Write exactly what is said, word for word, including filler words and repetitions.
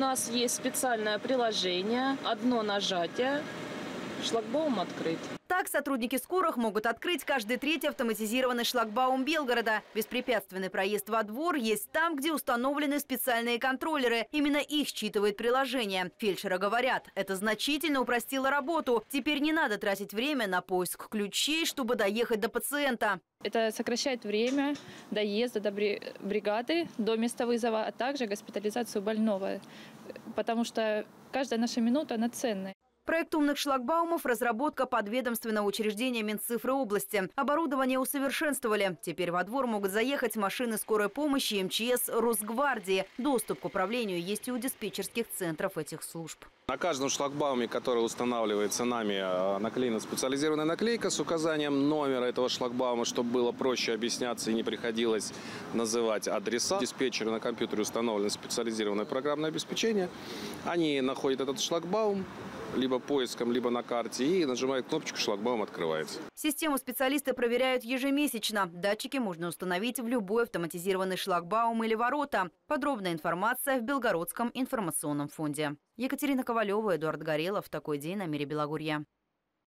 нас есть специальное приложение, одно нажатие, шлагбаум открыт. Так сотрудники скорых могут открыть каждый третий автоматизированный шлагбаум Белгорода. Беспрепятственный проезд во двор есть там, где установлены специальные контроллеры. Именно их считывает приложение. Фельдшеры говорят, это значительно упростило работу. Теперь не надо тратить время на поиск ключей, чтобы доехать до пациента. Это сокращает время доезда до бригады, до места вызова, а также госпитализацию больного, потому что каждая наша минута, она ценная. Проект умных шлагбаумов – разработка подведомственного учреждения Минцифры области. Оборудование усовершенствовали. Теперь во двор могут заехать машины скорой помощи, эм че эс, Росгвардии. Доступ к управлению есть и у диспетчерских центров этих служб. На каждом шлагбауме, который устанавливается нами, наклеена специализированная наклейка с указанием номера этого шлагбаума, чтобы было проще объясняться и не приходилось называть адреса. Диспетчеры на компьютере установлено специализированное программное обеспечение. Они находят этот шлагбаум либо поиском, либо на карте и нажимают кнопочку, шлагбаум открывается. Систему специалисты проверяют ежемесячно. Датчики можно установить в любой автоматизированный шлагбаум или ворота. Подробная информация в Белгородском информационном фонде. Екатерина Ковалева, Эдуард Горелов. Такой день на Мире Белогорья.